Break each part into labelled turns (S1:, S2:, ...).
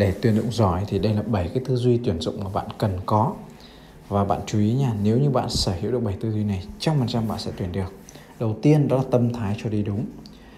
S1: Để tuyển dụng giỏi thì đây là 7 cái tư duy tuyển dụng mà bạn cần có. Và bạn chú ý nha, nếu như bạn sở hữu được 7 tư duy này, 100% bạn sẽ tuyển được. Đầu tiên đó là tâm thái cho đi đúng.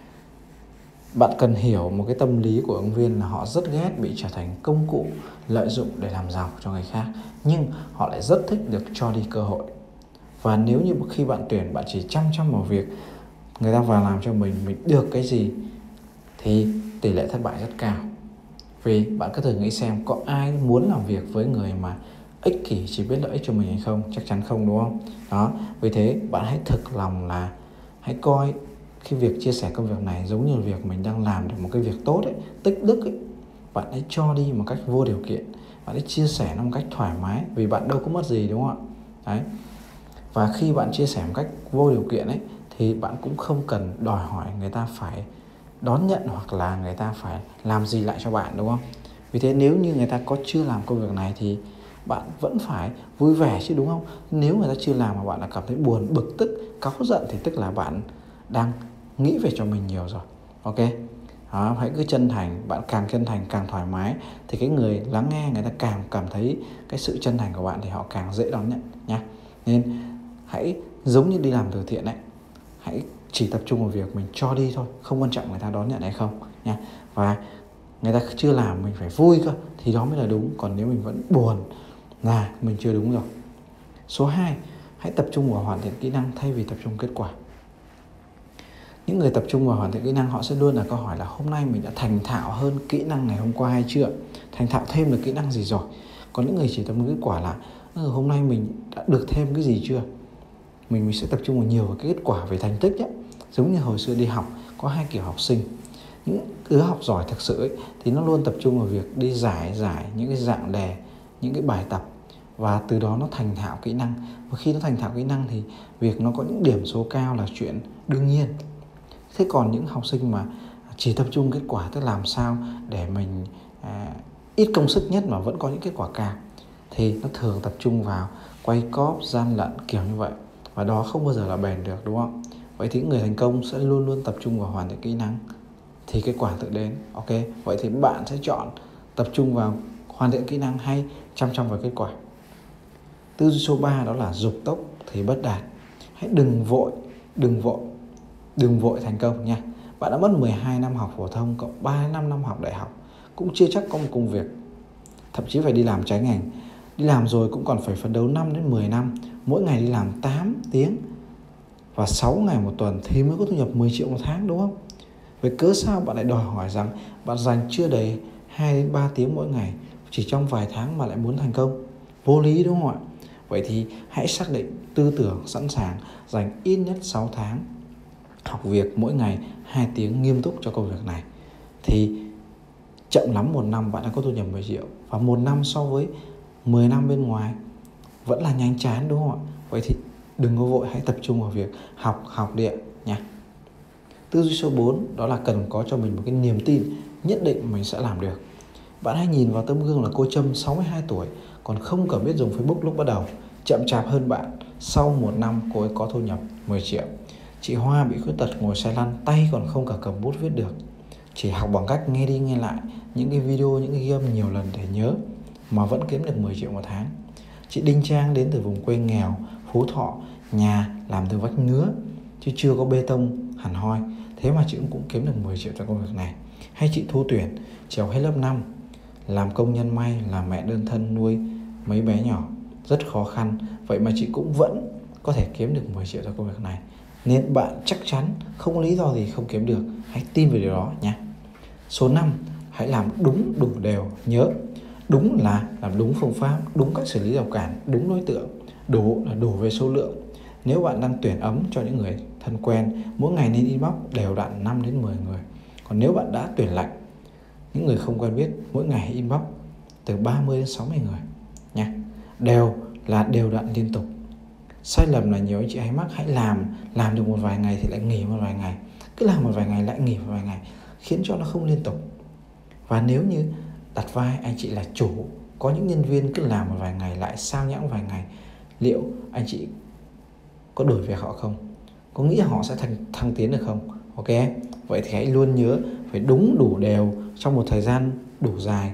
S1: Bạn cần hiểu một cái tâm lý của ứng viên là họ rất ghét bị trở thành công cụ lợi dụng để làm giàu cho người khác, nhưng họ lại rất thích được cho đi cơ hội. Và nếu như khi bạn tuyển, bạn chỉ chăm vào việc người ta vào làm cho mình được cái gì thì tỷ lệ thất bại rất cao. Vì bạn cứ thử nghĩ xem, có ai muốn làm việc với người mà ích kỷ chỉ biết lợi ích cho mình hay không? Chắc chắn không, đúng không? Đó, vì thế bạn hãy thực lòng là hãy coi cái việc chia sẻ công việc này giống như việc mình đang làm được một cái việc tốt ấy, tích đức ấy. Bạn hãy cho đi một cách vô điều kiện, bạn hãy chia sẻ nó một cách thoải mái, vì bạn đâu có mất gì, đúng không ạ? Đấy. Và khi bạn chia sẻ một cách vô điều kiện ấy thì bạn cũng không cần đòi hỏi người ta phải đón nhận hoặc là người ta phải làm gì lại cho bạn, đúng không? Vì thế nếu như người ta có chưa làm công việc này thì bạn vẫn phải vui vẻ chứ, đúng không? Nếu người ta chưa làm mà bạn là cảm thấy buồn, bực tức, cáu giận thì tức là bạn đang nghĩ về cho mình nhiều rồi. Ok? Đó, hãy cứ chân thành, bạn càng chân thành càng thoải mái thì cái người lắng nghe người ta càng cảm thấy cái sự chân thành của bạn thì họ càng dễ đón nhận nha. Nên hãy giống như đi làm từ thiện ấy, hãy chỉ tập trung vào việc mình cho đi thôi, không quan trọng người ta đón nhận hay không nha. Và người ta chưa làm mình phải vui cơ thì đó mới là đúng, còn nếu mình vẫn buồn là mình chưa đúng rồi. Số 2, hãy tập trung vào hoàn thiện kỹ năng thay vì tập trung kết quả. Những người tập trung vào hoàn thiện kỹ năng họ sẽ luôn là câu hỏi là hôm nay mình đã thành thạo hơn kỹ năng ngày hôm qua hay chưa, thành thạo thêm được kỹ năng gì rồi. Còn những người chỉ tập trung kết quả là hôm nay mình đã được thêm cái gì chưa. Mình sẽ tập trung vào nhiều vào cái kết quả về thành tích ấy. Giống như hồi xưa đi học có 2 kiểu học sinh. Những đứa học giỏi thực sự ấy, thì nó luôn tập trung vào việc đi giải những cái dạng đề, những cái bài tập, và từ đó nó thành thạo kỹ năng. Và khi nó thành thạo kỹ năng thì việc nó có những điểm số cao là chuyện đương nhiên. Thế còn những học sinh mà chỉ tập trung kết quả, tức làm sao để mình ít công sức nhất mà vẫn có những kết quả cao, thì nó thường tập trung vào quay cóp, gian lận kiểu như vậy. Và đó không bao giờ là bền được, đúng không? Vậy thì người thành công sẽ luôn luôn tập trung vào hoàn thiện kỹ năng thì kết quả tự đến. Ok, vậy thì bạn sẽ chọn tập trung vào hoàn thiện kỹ năng hay chăm vào kết quả? Tư duy số 3 đó là dục tốc thì bất đạt. Hãy đừng vội thành công nha. Bạn đã mất 12 năm học phổ thông cộng 35 năm học đại học cũng chưa chắc có một công việc, thậm chí phải đi làm trái ngành. Đi làm rồi cũng còn phải phấn đấu 5 đến 10 năm, mỗi ngày đi làm 8 tiếng và 6 ngày một tuần thì mới có thu nhập 10 triệu một tháng, đúng không? Vậy cớ sao bạn lại đòi hỏi rằng bạn dành chưa đầy 2 đến 3 tiếng mỗi ngày chỉ trong vài tháng mà lại muốn thành công? Vô lý, đúng không ạ? Vậy thì hãy xác định tư tưởng sẵn sàng dành ít nhất 6 tháng học việc mỗi ngày 2 tiếng nghiêm túc cho công việc này. Thì chậm lắm 1 năm bạn đã có thu nhập 10 triệu. Và 1 năm so với 10 năm bên ngoài vẫn là nhanh chán, đúng không ạ? Vậy thì đừng có vội, hãy tập trung vào việc học điện nha. Tư duy số 4 đó là cần có cho mình một cái niềm tin nhất định mình sẽ làm được. Bạn hãy nhìn vào tấm gương là cô Trâm 62 tuổi còn không cần biết dùng Facebook lúc bắt đầu, chậm chạp hơn bạn. Sau 1 năm cô ấy có thu nhập 10 triệu. Chị Hoa bị khuyết tật ngồi xe lăn, tay còn không cả cầm bút viết được, chỉ học bằng cách nghe đi nghe lại những cái video, những cái game nhiều lần để nhớ mà vẫn kiếm được 10 triệu một tháng. Chị Đinh Trang đến từ vùng quê nghèo Phú Thọ, nhà làm từ vách nứa chứ chưa có bê tông hẳn hoi, thế mà chị cũng kiếm được 10 triệu cho công việc này. Hay chị Thu Tuyển, chị học hết lớp 5, làm công nhân may, làm mẹ đơn thân nuôi mấy bé nhỏ, rất khó khăn, vậy mà chị cũng vẫn có thể kiếm được 10 triệu cho công việc này. Nên bạn chắc chắn không có lý do gì không kiếm được, hãy tin về điều đó nhé. Số 5, hãy làm đúng đủ đều. Nhớ, đúng là làm đúng phương pháp, đúng cách xử lý rào cản, đúng đối tượng, đủ là đủ về số lượng. Nếu bạn đang tuyển ấm cho những người thân quen, mỗi ngày nên inbox đều đặn 5 đến 10 người. Còn nếu bạn đã tuyển lạnh, những người không quen biết, mỗi ngày inbox từ 30 đến 60 người nha. Đều đặn liên tục. Sai lầm là nhiều anh chị hay mắc, hãy làm được một vài ngày thì lại nghỉ một vài ngày, cứ làm một vài ngày lại nghỉ một vài ngày, khiến cho nó không liên tục. Và nếu như đặt vai anh chị là chủ, có những nhân viên cứ làm một vài ngày lại sao nhãng vài ngày, liệu anh chị có đổi việc họ không? Có nghĩ họ sẽ thăng tiến được không? Ok, vậy thì hãy luôn nhớ phải đúng đủ đều trong một thời gian đủ dài,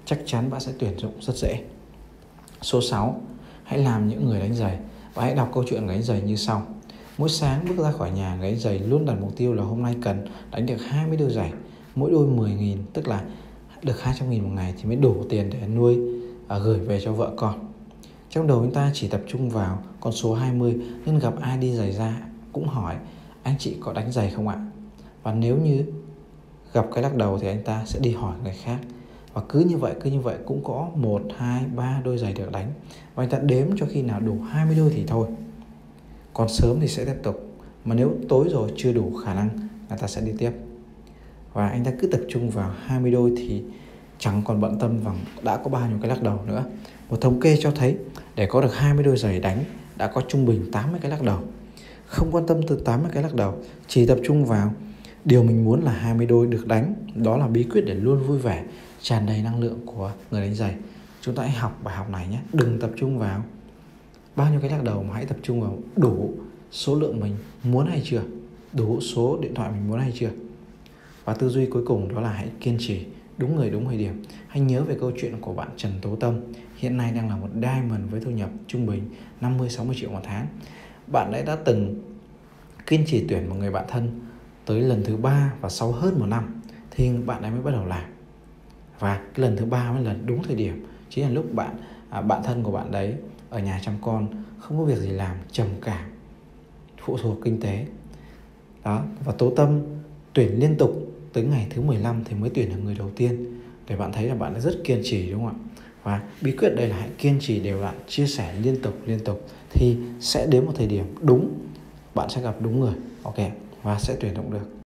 S1: chắc chắn bạn sẽ tuyển dụng rất dễ. Số 6, hãy làm những người đánh giày và hãy đọc câu chuyện người đánh giày như sau. Mỗi sáng bước ra khỏi nhà, người đánh giày luôn đặt mục tiêu là hôm nay cần đánh được 20 đôi giày, mỗi đôi 10.000, tức là được 200.000 một ngày thì mới đủ tiền để nuôi gửi về cho vợ con. Trong đầu anh ta chỉ tập trung vào con số 20 nên gặp ai đi giày ra cũng hỏi anh chị có đánh giày không ạ? Và nếu như gặp cái lắc đầu thì anh ta sẽ đi hỏi người khác. Và cứ như vậy cũng có 1, 2, 3 đôi giày được đánh. Và anh ta đếm cho khi nào đủ 20 đôi thì thôi. Còn sớm thì sẽ tiếp tục. Mà nếu tối rồi chưa đủ khả năng, người ta sẽ đi tiếp. Và anh ta cứ tập trung vào 20 đôi thì chẳng còn bận tâm vào đã có bao nhiêu cái lắc đầu nữa. Một thống kê cho thấy để có được 20 đôi giày đánh đã có trung bình 80 cái lắc đầu. Không quan tâm từ 80 cái lắc đầu, chỉ tập trung vào điều mình muốn là 20 đôi được đánh. Đó là bí quyết để luôn vui vẻ, tràn đầy năng lượng của người đánh giày. Chúng ta hãy học bài học này nhé. Đừng tập trung vào bao nhiêu cái lắc đầu mà hãy tập trung vào đủ số lượng mình muốn hay chưa, đủ số điện thoại mình muốn hay chưa. Và tư duy cuối cùng đó là hãy kiên trì, đúng người đúng thời điểm. Hãy nhớ về câu chuyện của bạn Trần Tố Tâm, hiện nay đang là một diamond với thu nhập trung bình 50-60 triệu một tháng. Bạn ấy đã từng kiên trì tuyển một người bạn thân tới lần thứ 3 và sau hơn 1 năm thì bạn ấy mới bắt đầu làm. Và cái lần thứ 3 mới là đúng thời điểm, chính là lúc bạn thân của bạn đấy ở nhà chăm con, không có việc gì làm, trầm cảm, phụ thuộc kinh tế. Đó, và Tố Tâm tuyển liên tục tới ngày thứ 15 thì mới tuyển được người đầu tiên. Để bạn thấy là bạn đã rất kiên trì, đúng không ạ? Và bí quyết đây là hãy kiên trì đều đặn, chia sẻ liên tục thì sẽ đến một thời điểm đúng, bạn sẽ gặp đúng người, ok, và sẽ tuyển dụng được.